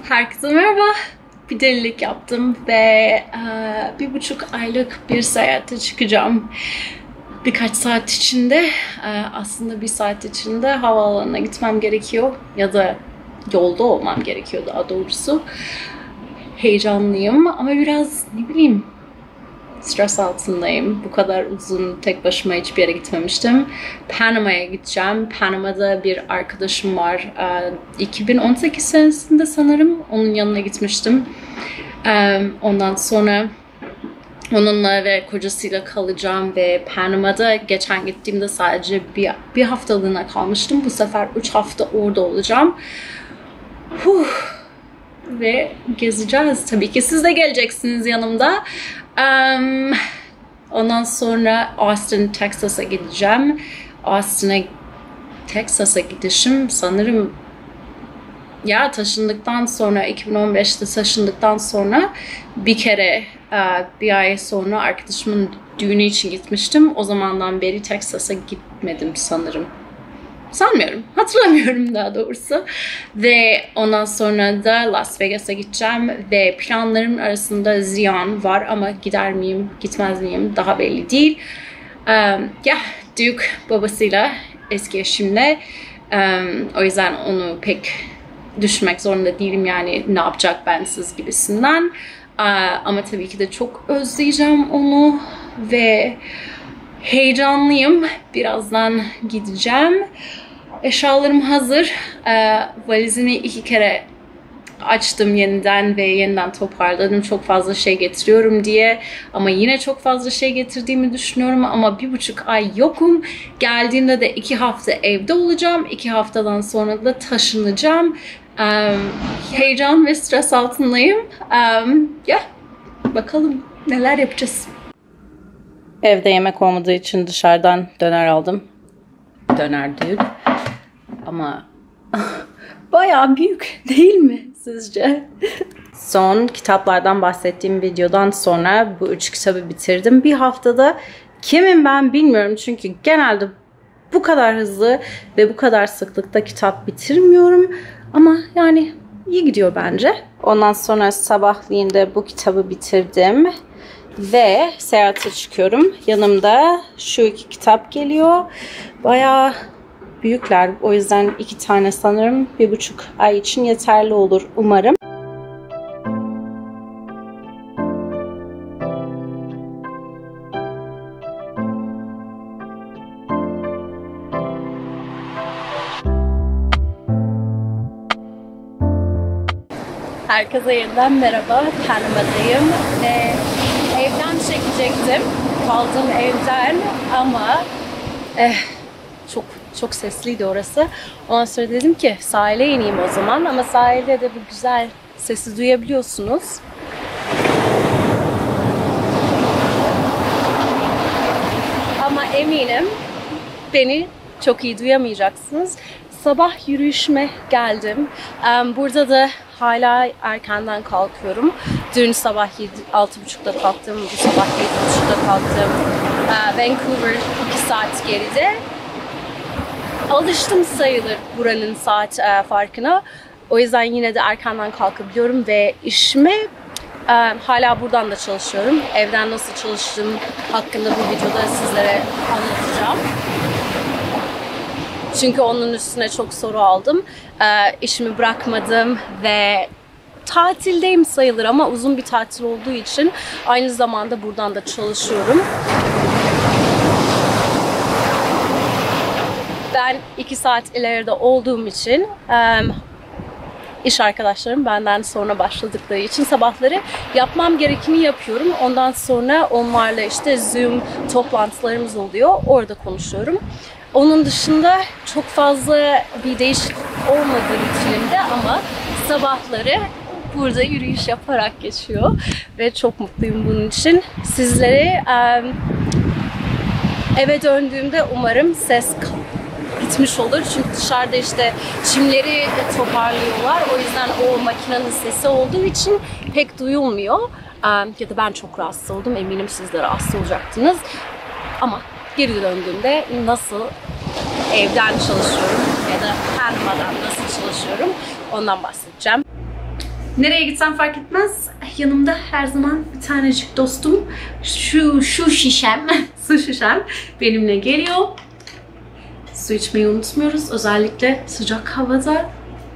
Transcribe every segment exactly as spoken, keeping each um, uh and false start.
Herkese merhaba. Bir delilik yaptım ve e, bir buçuk aylık bir seyahate çıkacağım. Birkaç saat içinde, e, aslında bir saat içinde havaalanına gitmem gerekiyor. Ya da yolda olmam gerekiyor daha doğrusu. Heyecanlıyım ama biraz ne bileyim stres altındayım. Bu kadar uzun tek başıma hiçbir yere gitmemiştim. Panama'ya gideceğim. Panama'da bir arkadaşım var. iki bin on sekiz senesinde sanırım onun yanına gitmiştim. Ondan sonra onunla ve kocasıyla kalacağım ve Panama'da geçen gittiğimde sadece bir, bir haftalığına kalmıştım. Bu sefer üç hafta orada olacağım. Huh. Ve gezeceğiz. Tabii ki siz de geleceksiniz yanımda. Um, ondan sonra Austin, Texas'a gideceğim. Austin'a, Texas'a gidişim sanırım ya taşındıktan sonra iki bin on beşte taşındıktan sonra bir kere bir ay sonra arkadaşımın düğünü için gitmiştim. O zamandan beri Texas'a gitmedim sanırım. Sanmıyorum. Hatırlamıyorum daha doğrusu. Ve ondan sonra da Las Vegas'a gideceğim. Ve planlarım arasında Zion var ama gider miyim, gitmez miyim daha belli değil. Um, ya yeah, Duke babasıyla, eski eşimle. Um, o yüzden onu pek düşünmek zorunda değilim. Yani ne yapacak bensiz gibisinden. Uh, ama tabii ki de çok özleyeceğim onu. Ve heyecanlıyım. Birazdan gideceğim. Eşyalarım hazır. Ee, valizimi iki kere açtım yeniden ve yeniden toparladım. Çok fazla şey getiriyorum diye. Ama yine çok fazla şey getirdiğimi düşünüyorum. Ama bir buçuk ay yokum. Geldiğimde de iki hafta evde olacağım. İki haftadan sonra da taşınacağım. Um, heyecan ve stres altındayım. Um, yeah. Bakalım neler yapacağız. Evde yemek olmadığı için dışarıdan döner aldım. Döner değil. Ama bayağı büyük değil mi sizce? Son kitaplardan bahsettiğim videodan sonra bu üç kitabı bitirdim. Bir haftada kimim ben bilmiyorum. Çünkü genelde bu kadar hızlı ve bu kadar sıklıkta kitap bitirmiyorum. Ama yani iyi gidiyor bence. Ondan sonra sabahleyin de bu kitabı bitirdim. Ve seyahate çıkıyorum. Yanımda şu iki kitap geliyor. Bayağı büyükler. O yüzden iki tane sanırım bir buçuk ay için yeterli olur umarım. Herkese yeniden merhaba. Panama'dayım ve evden çekecektim. Kaldığım evden ama eh, çok çok sesliydi orası. Ondan sonra dedim ki sahile ineyim o zaman. Ama sahilde de bu güzel sesi duyabiliyorsunuz. Ama eminim beni çok iyi duyamayacaksınız. Sabah yürüyüşüme geldim. Burada da hala erkenden kalkıyorum. Dün sabah altı buçukta kalktım, bu sabah yedi buçukta kalktım. Vancouver iki saat geride. Alıştım sayılır buranın saat farkına. O yüzden yine de erkenden kalkabiliyorum ve işime hala buradan da çalışıyorum. Evden nasıl çalıştığım hakkında bu videoda sizlere anlatacağım. Çünkü onun üstüne çok soru aldım. Ee, işimi bırakmadım ve tatildeyim sayılır ama uzun bir tatil olduğu için aynı zamanda buradan da çalışıyorum. Ben iki saat ileride olduğum için e, iş arkadaşlarım benden sonra başladıkları için sabahları yapmam gerekeni yapıyorum. Ondan sonra onlarla işte Zoom toplantılarımız oluyor. Orada konuşuyorum. Onun dışında çok fazla bir değişiklik olmadı rutinimde ama sabahları burada yürüyüş yaparak geçiyor ve çok mutluyum bunun için. Sizlere um, eve döndüğümde umarım ses gitmiş olur. Çünkü dışarıda işte çimleri toparlıyorlar. O yüzden o makinenin sesi olduğu için pek duyulmuyor. Um, ya da ben çok rahatsız oldum. Eminim siz de rahatsız olacaktınız. Ama geri döndüğümde nasıl evden çalışıyorum ya da Panama'dan nasıl çalışıyorum ondan bahsedeceğim. Nereye gitsem fark etmez. Yanımda her zaman bir tanecik dostum. Şu, şu şişem, su şişem benimle geliyor. Su içmeyi unutmuyoruz. Özellikle sıcak havada.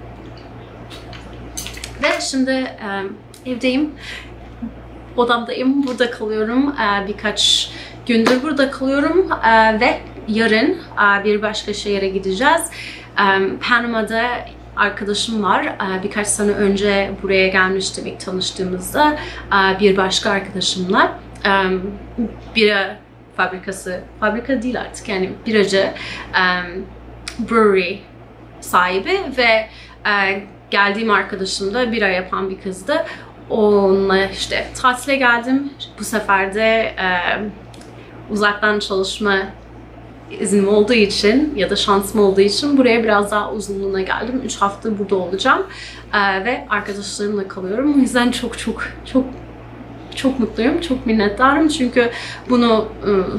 Ve şimdi e, evdeyim. Odamdayım. Burada kalıyorum. E, birkaç gündür burada kalıyorum. E, ve yarın e, bir başka şehre gideceğiz. E, Panama'da arkadaşım var. E, birkaç sene önce buraya gelmişti ilk tanıştığımızda. E, bir başka arkadaşımla. E, bira fabrikası, fabrika değil artık yani biracı, um, brewery sahibi ve uh, geldiğim arkadaşım da bira yapan bir kızdı. Onunla işte tatile geldim. Bu sefer de uh, uzaktan çalışma iznim olduğu için ya da şansım olduğu için buraya biraz daha uzunluğuna geldim. üç hafta burada olacağım uh, ve arkadaşlarımla kalıyorum. O yüzden çok çok çok Çok mutluyum, çok minnettarım çünkü bunu ıı,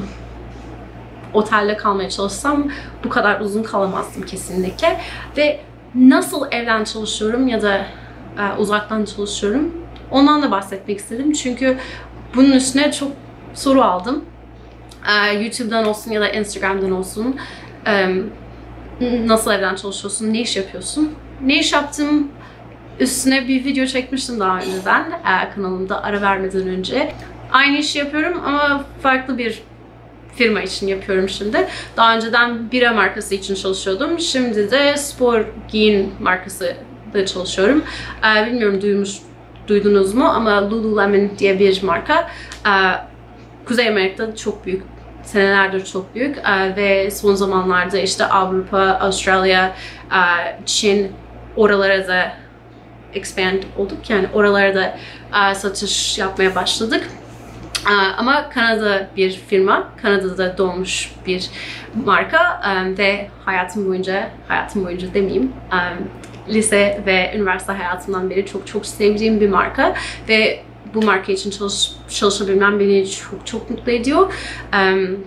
otelde kalmaya çalışsam bu kadar uzun kalamazdım kesinlikle. Ve nasıl evden çalışıyorum ya da e, uzaktan çalışıyorum ondan da bahsetmek istedim. Çünkü bunun üstüne çok soru aldım. E, YouTube'dan olsun ya da Instagram'dan olsun. E, nasıl evden çalışıyorsun, ne iş yapıyorsun? Ne iş yaptım? Üstüne bir video çekmiştim daha önceden e, kanalımda ara vermeden önce. Aynı işi yapıyorum ama farklı bir firma için yapıyorum şimdi. Daha önceden bira markası için çalışıyordum. Şimdi de spor giyin markası da çalışıyorum. E, bilmiyorum duymuş, duydunuz mu ama Lululemon diye bir marka. E, Kuzey Amerika'da çok büyük. Senelerdir çok büyük e, ve son zamanlarda işte Avrupa, Avustralya, e, Çin oralara da expand olduk yani oralara da uh, satış yapmaya başladık. Uh, ama Kanada bir firma, Kanada'da doğmuş bir marka um, ve hayatım boyunca, hayatım boyunca demeyeyim, um, lise ve üniversite hayatımdan beri çok çok sevdiğim bir marka ve bu marka için çalış, çalışabilmem beni çok çok mutlu ediyor. Um,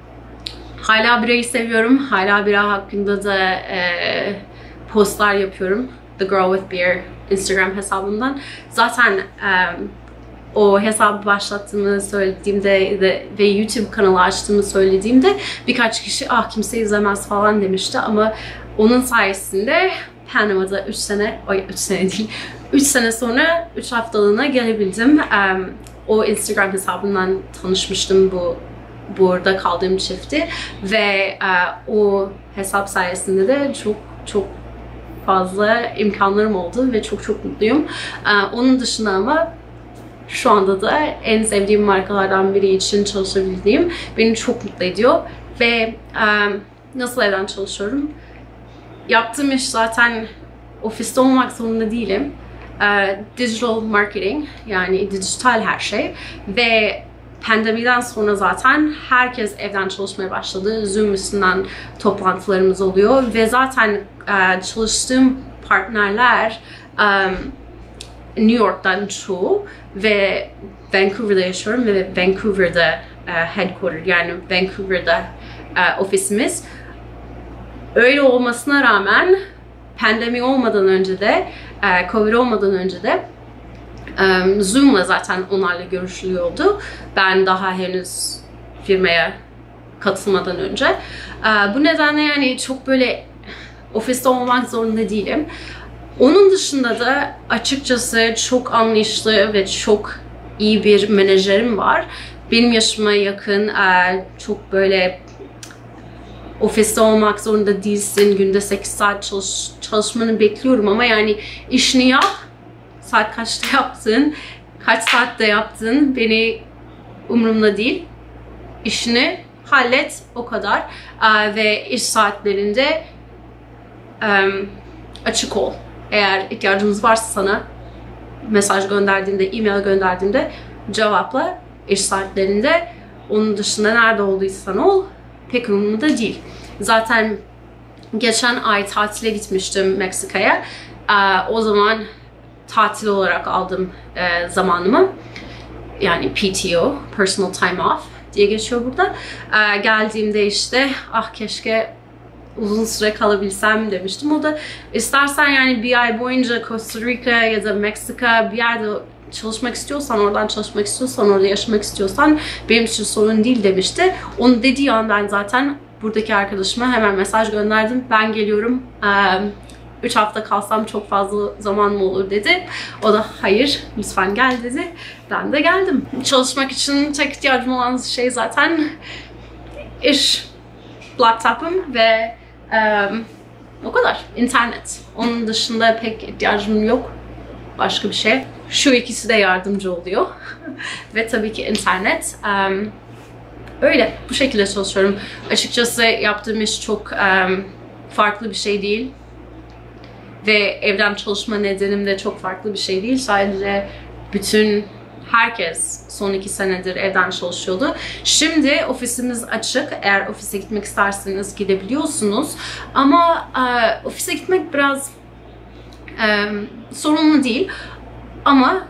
hala birayı seviyorum, hala bira hakkında da uh, postlar yapıyorum. The Girl with Beer Instagram hesabından. Zaten um, o hesabı başlattığımı söylediğimde de, ve YouTube kanalı açtığımı söylediğimde birkaç kişi ah kimse izlemez falan demişti ama onun sayesinde Panama'da üç sene, o üç sene değil, üç sene sonra üç haftalığına gelebildim. Um, o Instagram hesabından tanışmıştım bu burada kaldığım çifti ve uh, o hesap sayesinde de çok çok fazla imkanlarım oldu ve çok çok mutluyum. Ee, onun dışında ama şu anda da en sevdiğim markalardan biri için çalışabildiğim beni çok mutlu ediyor. Ve e, nasıl evden çalışıyorum? Yaptığım iş zaten ofiste olmak zorunda değilim. E, digital marketing yani dijital her şey ve pandemiden sonra zaten herkes evden çalışmaya başladı. Zoom üstünden toplantılarımız oluyor ve zaten e, çalıştığım partnerler um, New York'tan çoğu ve Vancouver'da yaşıyorum ve Vancouver'da e, headquarter yani Vancouver'da e, ofisimiz. Öyle olmasına rağmen pandemi olmadan önce de, e, Covid olmadan önce de Um, Zoom'la zaten onlarla görüşülüyordu. Ben daha henüz firmaya katılmadan önce. Uh, bu nedenle yani çok böyle ofiste olmak zorunda değilim. Onun dışında da açıkçası çok anlayışlı ve çok iyi bir menajerim var. Benim yaşıma yakın, uh, çok böyle ofiste olmak zorunda değilsin. Günde sekiz saat çalış, çalışmanı bekliyorum ama yani işini yap. Saat kaçta yaptın, kaç saatte yaptın beni umurumda değil. İşini hallet o kadar. Ee, ve iş saatlerinde um, açık ol. Eğer ihtiyacımız varsa sana mesaj gönderdiğimde, e-mail gönderdiğimde cevapla iş saatlerinde. Onun dışında nerede olduysan ol pek umurumda değil. Zaten geçen ay tatile gitmiştim Meksika'ya. Ee, o zaman tatil olarak aldım e, zamanımı. Yani P T O, Personal Time Off diye geçiyor burada. E, geldiğimde işte ah keşke uzun süre kalabilsem demiştim. O da istersen yani bir ay boyunca Costa Rica ya da Meksika bir yerde çalışmak istiyorsan, oradan çalışmak istiyorsan, orada yaşamak istiyorsan benim için sorun değil demişti. Onu dediği an ben zaten buradaki arkadaşıma hemen mesaj gönderdim. Ben geliyorum. üç hafta kalsam çok fazla zaman mı olur dedi. O da hayır lütfen gel dedi. Ben de geldim. Çalışmak için tek ihtiyacım olan şey zaten iş laptopum ve um, o kadar. İnternet. Onun dışında pek ihtiyacım yok. Başka bir şey. Şu ikisi de yardımcı oluyor. Ve tabii ki internet. Um, öyle. Bu şekilde çalışıyorum. Açıkçası yaptığım iş çok um, farklı bir şey değil. Ve evden çalışma nedenim de çok farklı bir şey değil. Sadece bütün herkes son iki senedir evden çalışıyordu. Şimdi ofisimiz açık. Eğer ofise gitmek isterseniz gidebiliyorsunuz. Ama e, ofise gitmek biraz e, sorunlu değil. Ama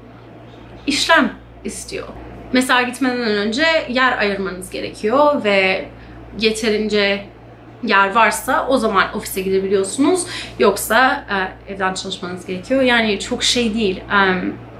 işlem istiyor. Mesela gitmeden önce yer ayırmanız gerekiyor ve yeterince yer varsa o zaman ofise gidebiliyorsunuz. Yoksa e, evden çalışmanız gerekiyor. Yani çok şey değil. E,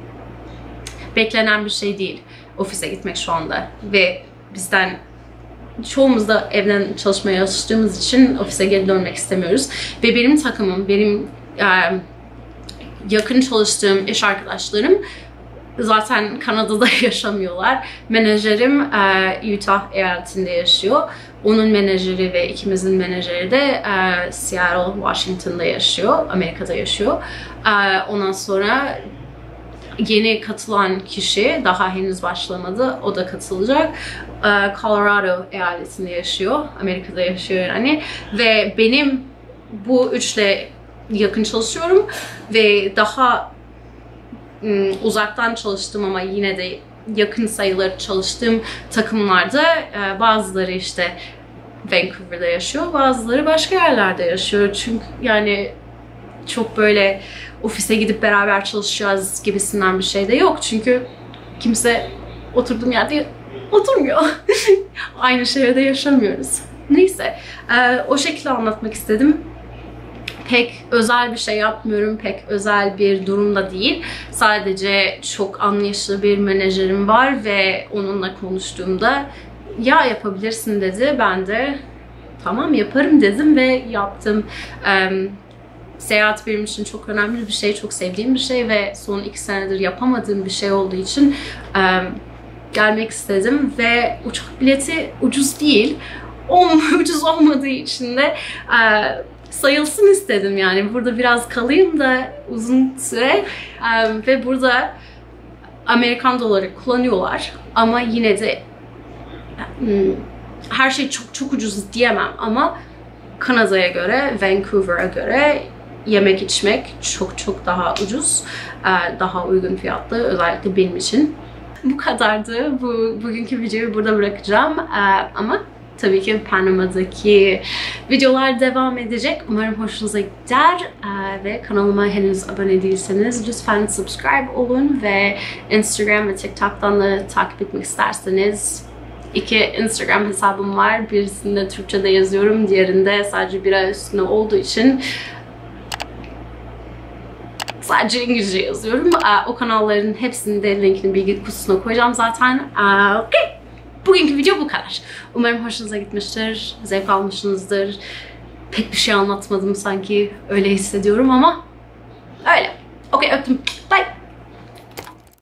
beklenen bir şey değil ofise gitmek şu anda. Ve bizden çoğumuz da evden çalışmaya alıştığımız için ofise geri dönmek istemiyoruz. Ve benim takımım, benim e, yakın çalıştığım iş arkadaşlarım zaten Kanada'da yaşamıyorlar. Menajerim e, Utah eyaletinde yaşıyor. Onun menajeri ve ikimizin menajeri de e, Seattle, Washington'da yaşıyor. Amerika'da yaşıyor. E, ondan sonra yeni katılan kişi daha henüz başlamadı. O da katılacak. E, Colorado eyaletinde yaşıyor. Amerika'da yaşıyor yani. Ve benim bu üçle yakın çalışıyorum. Ve daha ım, uzaktan çalıştım ama yine de yakın sayılır çalıştığım takımlarda e, bazıları işte Vancouver'da yaşıyor, bazıları başka yerlerde yaşıyor. Çünkü yani çok böyle ofise gidip beraber çalışacağız gibisinden bir şey de yok. Çünkü kimse oturduğum yerde oturmuyor. Aynı şehirde yaşamıyoruz. Neyse, e, o şekilde anlatmak istedim. Pek özel bir şey yapmıyorum, pek özel bir durumda değil. Sadece çok anlayışlı bir menajerim var ve onunla konuştuğumda ya yapabilirsin dedi. Ben de tamam yaparım dedim ve yaptım. Um, seyahat benim için çok önemli bir şey, çok sevdiğim bir şey ve son iki senedir yapamadığım bir şey olduğu için um, gelmek istedim ve uçak bileti ucuz değil. O ucuz olmadığı için de uh, sayılsın istedim yani. Burada biraz kalayım da uzun süre um, ve burada Amerikan doları kullanıyorlar ama yine de um, her şey çok çok ucuz diyemem ama Kanada'ya göre, Vancouver'a göre yemek içmek çok çok daha ucuz, daha uygun fiyatlı özellikle benim için. Bu kadardı. Bu bugünkü videoyu burada bırakacağım ama tabii ki Panama'daki videolar devam edecek. Umarım hoşunuza gider ve kanalıma henüz abone değilseniz lütfen subscribe olun ve Instagram ve TikTok'tan da takip etmek isterseniz İki Instagram hesabım var. Birisinde Türkçe'de yazıyorum. Diğerinde sadece bir ay üstüne olduğu için sadece İngilizce yazıyorum. O kanalların hepsini de linkini bilgi kutusuna koyacağım zaten. Okay. Bugünkü video bu kadar. Umarım hoşunuza gitmiştir. Zevk almışsınızdır. Pek bir şey anlatmadım sanki. Öyle hissediyorum ama öyle. Okey öptüm.